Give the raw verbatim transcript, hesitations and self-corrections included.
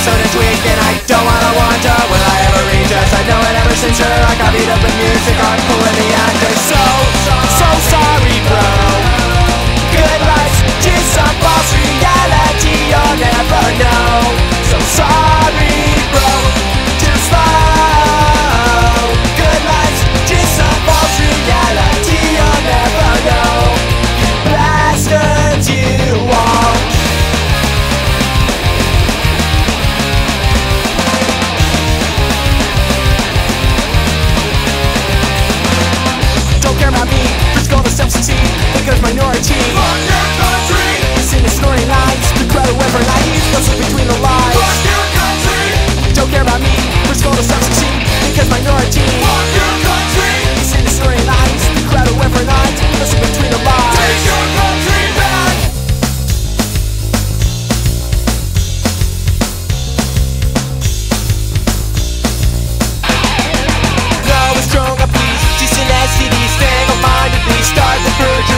so next week, and I don't wanna wonder will I ever reach us. I know it ever since sure I copied up with music on pulling the actors. So, so sorry bro. Good life's just some false reality you'll never know. So sorry bro, too slow. Good life's just some false reality you'll never know. You bastards, you won't. Don't care about me, just go to self-succeed, because minority. Fuck your country! Sing the snoring lights, the crowd whoever lies, listen between the lies. Fuck your country! Don't care about me, just go to self-succeed, because minority. Fuck your country! Sing the snoring lights, the crowd whoever lies, listen between the lies. Take your country back! No, it's strong, a peace, decent as cities, stand on mind, and we start the purge.